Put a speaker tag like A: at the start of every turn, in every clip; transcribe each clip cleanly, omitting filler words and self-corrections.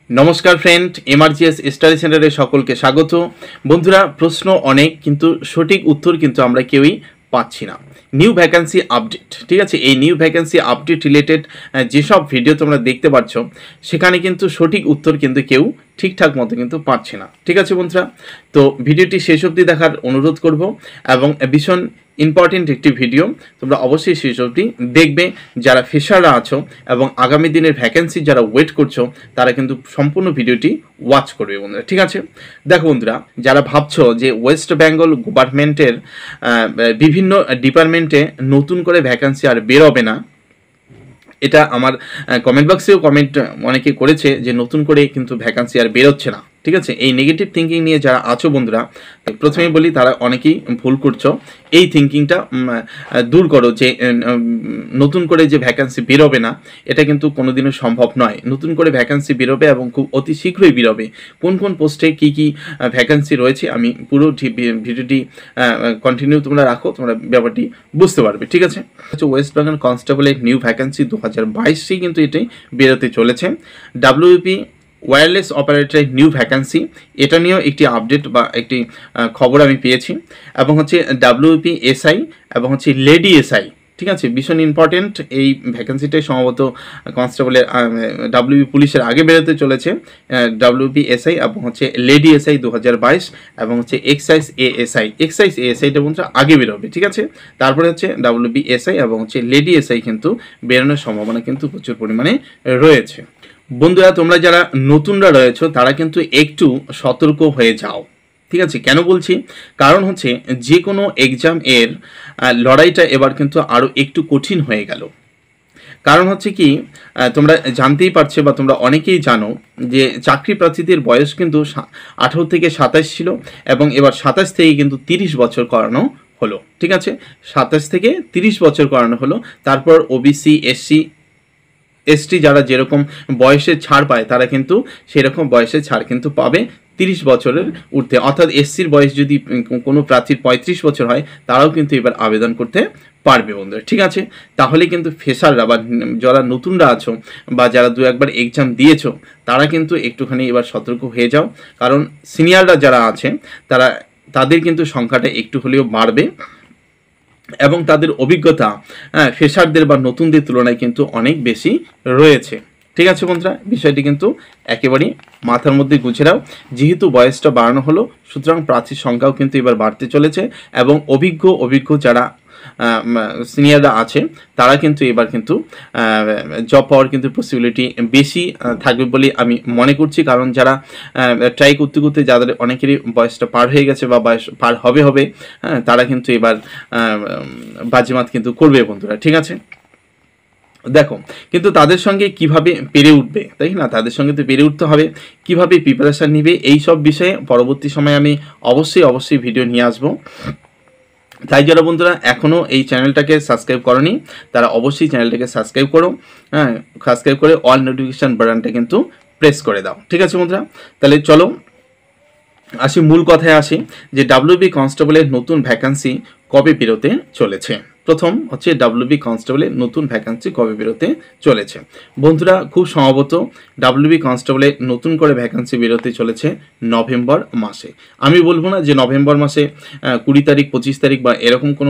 A: नमस्कार friend एमआरजीएस study सेंटारे सकलके स्वागत। बंधुरा प्रश्न अनेक किन्तु सठिक उत्तर किन्तु आमरा केउई पाচ্ছি না। নিউ ভ্যাকেন্সি আপডেট, ঠিক আছে, এই নিউ ভ্যাকেন্সি আপডেট রিলেটেড যেসব ভিডিও তোমরা দেখতে পাচ্ছ সেখানে কিন্তু সঠিক উত্তর কিন্তু কেউ ঠিকঠাক মতো কিন্তু পাচ্ছে না। ঠিক আছে বন্ধুরা, তো ভিডিওটি শেষ অবধি দেখার অনুরোধ করব এবং ভীষণ ইম্পর্টেন্ট একটি ভিডিও, তোমরা অবশ্যই শেষ অবধি দেখবে। যারা ফ্রেশাররা আছো এবং আগামী দিনের ভ্যাকেন্সি যারা ওয়েট করছো তারা কিন্তু সম্পূর্ণ ভিডিওটি ওয়াচ করবে বন্ধুরা। ঠিক আছে, দেখো বন্ধুরা, যারা ভাবছো যে ওয়েস্ট বেঙ্গল গভর্নমেন্টের বিভিন্ন ডিপার্টমেন্টে নতুন করে ভ্যাকেন্সি আর বেরোবে না, এটা আমার কমেন্ট বক্সেও কমেন্ট অনেকে করেছে যে নতুন করে কিন্তু ভ্যাকেন্সি আর বেরোচ্ছে না। ঠিক আছে, এই নেগেটিভ থিঙ্কিং নিয়ে যারা আছো বন্ধুরা, প্রথমেই বলি তারা অনেকেই ভুল করছো। এই থিঙ্কিংটা দূর করো যে নতুন করে যে ভ্যাকেন্সি বেরোবে না, এটা কিন্তু কোনোদিনও সম্ভব নয়। নতুন করে ভ্যাকেন্সি বেরোবে এবং খুব অতি শীঘ্রই বেরোবে। কোন কোন পোস্টে কী কী ভ্যাকেন্সি রয়েছে আমি পুরো ভিডিওটি কন্টিনিউ তোমরা রাখো, তোমরা ব্যাপারটি বুঝতে পারবে। ঠিক আছে, ওয়েস্ট বেঙ্গল কনস্টেবলের নিউ ভ্যাকেন্সি 2022 কিন্তু এটাই বেরোতে চলেছে। WBP ওয়্যারলেস অপারেটরের নিউ ভ্যাকেন্সি, এটা নিয়েও একটি আপডেট বা একটি খবর আমি পেয়েছি। এবং হচ্ছে WBP SI এবং হচ্ছে লেডি SI, ঠিক আছে, ভীষণ ইম্পর্টেন্ট। এই ভ্যাকেন্সিটাই সম্ভবত কনস্টেবলের WBP পুলিশের আগে বেরোতে চলেছে। WBP SI এবং হচ্ছে লেডি SI 2022 এবং হচ্ছে Excise ASI, Excise ASIটা বন্ধুরা আগে বেরোবে। ঠিক আছে, তারপরে হচ্ছে WBP SI এবং হচ্ছে লেডি SI কিন্তু বেরোনোর সম্ভাবনা কিন্তু প্রচুর পরিমাণে রয়েছে। বন্ধুরা, তোমরা যারা নতুনরা রয়েছো তারা কিন্তু একটু সতর্ক হয়ে যাও। ঠিক আছে, কেন বলছি, কারণ হচ্ছে যে কোনো এক্সাম এর লড়াইটা এবার কিন্তু আরও একটু কঠিন হয়ে গেল। কারণ হচ্ছে কি, তোমরা জানতেই পারছো বা তোমরা অনেকেই জানো যে চাকরি প্রার্থীদের বয়স কিন্তু 18 থেকে 27 ছিল এবং এবার 27 থেকে কিন্তু 30 বছর করানো হলো। ঠিক আছে, 27 থেকে 30 বছর করানো হলো। তারপর OBC ST যারা যেরকম বয়সের ছাড় পায় তারা কিন্তু সেরকম বয়সের ছাড় কিন্তু পাবে 30 বছরের ঊর্ধ্বে। অর্থাৎ SCর বয়স যদি কোনো প্রার্থীর 35 বছর হয় তারাও কিন্তু এবার আবেদন করতে পারবে বন্ধুরা। ঠিক আছে, তাহলে কিন্তু ফ্রেশাররা বা যারা নতুনরা আছো বা যারা দু একবার এক্সাম দিয়েছো তারা কিন্তু একটুখানি এবার সতর্ক হয়ে যাও। কারণ সিনিয়ররা যারা আছে তাদের কিন্তু সংখ্যাটা একটু হলেও বাড়বে এবং তাদের অভিজ্ঞতা ফ্রেশারদের বা নতুনদের তুলনায় কিন্তু অনেক বেশি রয়েছে। ঠিক আছে বন্ধুরা, বিষয়টি কিন্তু একেবারেই মাথার মধ্যে গুছে নাও। যেহেতু বয়সটা বাড়ানো হলো, সুতরাং প্রার্থীর সংখ্যাও কিন্তু এবার বাড়তে চলেছে এবং অভিজ্ঞ যারা সিনিয়ররা আছে তারা কিন্তু এবার কিন্তু জব পাওয়ার কিন্তু পসিবিলিটি বেশি থাকবে বলে আমি মনে করছি। কারণ যারা ট্রাই করতে করতে যাদের অনেকেরই বয়সটা পার হয়ে গেছে বা বয়স পার হবে তারা কিন্তু এবার বাজিমাত কিন্তু করবে বন্ধুরা। ঠিক আছে, দেখো কিন্তু তাদের সঙ্গে কিভাবে পেরে উঠবে, তাই না, তাদের সঙ্গে তো পেরে উঠতে হবে। কিভাবে প্রিপারেশান নিবে এই সব বিষয়ে পরবর্তী সময়ে আমি অবশ্যই ভিডিও নিয়ে আসবো। তাই যারা বন্ধুরা এখনও এই চ্যানেলটাকে সাবস্ক্রাইব করনি তারা অবশ্যই চ্যানেলটাকে সাবস্ক্রাইব করো। সাবস্ক্রাইব করে অল নোটিফিকেশান বাটনটা কিন্তু প্রেস করে দাও। ঠিক আছে বন্ধুরা, তাহলে চলো আসি মূল কথায় আসি যে WBP কনস্টেবলের নতুন ভ্যাকেন্সি কবে বেরোতে চলেছে। প্রথম হচ্ছে WBP কনস্টেবলের নতুন ভ্যাকেন্সি কবে বেরোতে চলেছে। বন্ধুরা, খুব সম্ভবত WBP কনস্টেবলের নতুন করে ভ্যাকেন্সি বেরোতে চলেছে নভেম্বর মাসে। আমি বলবো না যে নভেম্বর মাসে 20 তারিখ 25 তারিখ বা এরকম কোনো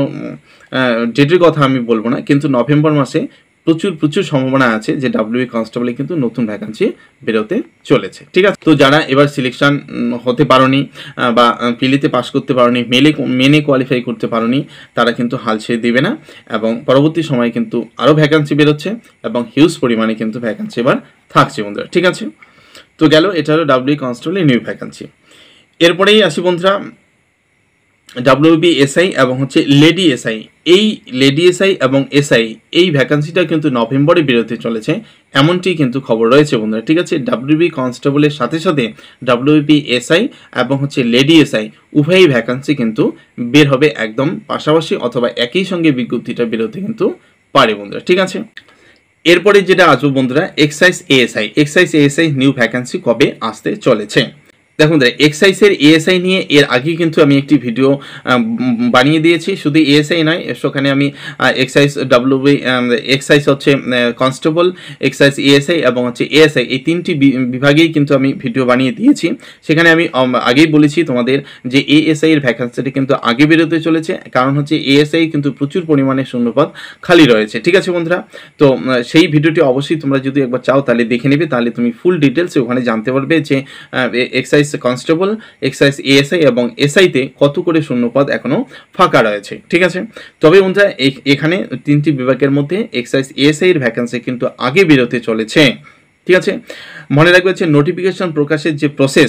A: ডেটের কথা আমি বলবো না, কিন্তু নভেম্বর মাসে প্রচুর সম্ভাবনা আছে যে WBP কনস্টেবলে কিন্তু নতুন ভ্যাকেন্সি বেরোতে চলেছে। ঠিক আছে, তো যারা এবার সিলেকশন হতে পারোনি বা পিলিতে পাস করতে পারোনি, মেনে কোয়ালিফাই করতে পারোনি, তারা কিন্তু হাল ছেড়ে দিবে না এবং পরবর্তী সময়ে কিন্তু আরও ভ্যাকেন্সি বেরোচ্ছে এবং হিউজ পরিমাণে কিন্তু ভ্যাকেন্সি এবার থাকছে বন্ধুরা। ঠিক আছে, তো গেল, এটা হলো WBP কনস্টেবলের নিউ ভ্যাকেন্সি। এরপরেই আসি বন্ধুরা WBP SI এবং হচ্ছে লেডি SI। এই লেডি SI এবং SI এই ভ্যাকেন্সিটা কিন্তু নভেম্বরে বেরোতে চলেছে এমনটি কিন্তু খবর রয়েছে বন্ধুরা। ঠিক আছে, WBP কনস্টেবলের সাথে WBP SI এবং হচ্ছে লেডি SI উভয়ই ভ্যাকেন্সি কিন্তু বের হবে একদম পাশাপাশি অথবা একই সঙ্গে বিজ্ঞপ্তিটা বেরোতে কিন্তু পারে বন্ধুরা। ঠিক আছে, এরপরে যেটা আসবো বন্ধুরা Excise ASI নিউ ভ্যাকেন্সি কবে আসতে চলেছে। দেখুন এক্সাইজের এএসআই নিয়ে এর আগে কিন্তু আমি একটি ভিডিও বানিয়ে দিয়েছি, শুধু এএসআই নয়, সেখানে আমি এক্সাইজ হচ্ছে কনস্টেবল, এক্সাইজ এএসআই এবং হচ্ছে এএসআই, এই তিনটি বিভাগেই কিন্তু আমি ভিডিও বানিয়ে দিয়েছি। সেখানে আমি আগেই বলেছি তোমাদের যে এএসআই এর ভ্যাকান্সিটি কিন্তু আগে বেরোতে চলেছে, কারণ হচ্ছে এএসআই কিন্তু প্রচুর পরিমাণে শূন্যপদ খালি রয়েছে। ঠিক আছে বন্ধুরা, তো সেই ভিডিওটি অবশ্যই তোমরা যদি একবার চাও তাহলে দেখে নেবে, তাহলে তুমি ফুল ডিটেলস ওখানে জানতে পারবে যে এক্সাইজ কনস্টেবল, এক্সাইজ এএসআই এবং এসআইতে কত করে শূন্যপদ এখনো ফাঁকা রয়েছে। ঠিক আছে, তবে বন্ধুরা এখানে তিনটি বিভাগের মধ্যে এক্সাইজ এএসআই এর ভ্যাকান্সি কিন্তু আগে বেরোতে চলেছে। ঠিক আছে, মনে রাখবে হচ্ছে নোটিফিকেশন প্রকাশের যে প্রসেস,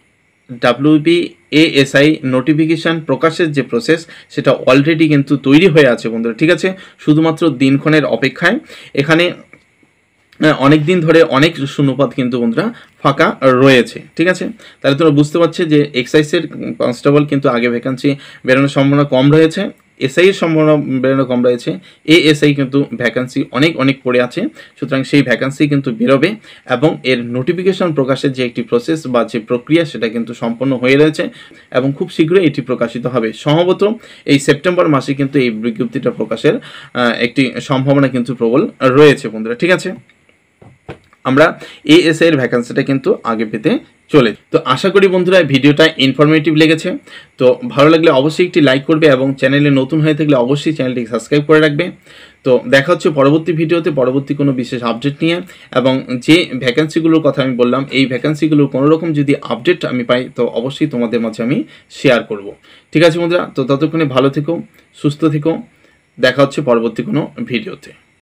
A: WBASI নোটিফিকেশন প্রকাশের যে প্রসেস সেটা অলরেডি কিন্তু তৈরি হয়ে আছে বন্ধুরা। ঠিক আছে, শুধুমাত্র দিনক্ষণের অপেক্ষায়। এখানে অনেক দিন ধরে অনেক শূন্যপদ কিন্তু বন্ধুরা ফাঁকা রয়েছে। ঠিক আছে, তাহলে তোমরা বুঝতে পারছো যে এক্সাইজের কনস্টেবল কিন্তু আগে ভ্যাকান্সি বেরোনোর সম্ভাবনা কম রয়েছে, এসআই এর সম্ভাবনা বেরোনো কম রয়েছে, এএসআই কিন্তু ভ্যাকান্সি অনেক পড়ে আছে। সুতরাং সেই ভ্যাকান্সি কিন্তু বেরোবে এবং এর নোটিফিকেশন প্রকাশের যে একটি প্রসেস বা যে প্রক্রিয়া সেটা কিন্তু সম্পন্ন হয়ে রয়েছে এবং খুব শীঘ্রই এটি প্রকাশিত হবে। সম্ভবত এই সেপ্টেম্বর মাসে কিন্তু এই বিজ্ঞপ্তিটা প্রকাশের একটি সম্ভাবনা কিন্তু প্রবল রয়েছে বন্ধুরা। ঠিক আছে, আমরা এএসআই এর ভ্যাকান্সিটা কিন্তু আগে পেতে চলে। তো আশা করি বন্ধুরা ভিডিওটা ইনফরমেটিভ লেগেছে। তো ভালো লাগলে অবশ্যই একটি লাইক করবে এবং চ্যানেলে নতুন হয়ে থাকলে অবশ্যই চ্যানেলটিকে সাবস্ক্রাইব করে রাখবে। তো দেখা হচ্ছে পরবর্তী ভিডিওতে পরবর্তী কোনো বিশেষ আপডেট নিয়ে, এবং যে ভ্যাকান্সিগুলোর কথা আমি বললাম এই ভ্যাকান্সিগুলোর কোনো রকম যদি আপডেট আমি পাই তো অবশ্যই তোমাদের মাঝে আমি শেয়ার করব। ঠিক আছে বন্ধুরা, তো ততক্ষণে ভালো থেকো, সুস্থ থেকো, দেখা হচ্ছে পরবর্তী কোনো ভিডিওতে।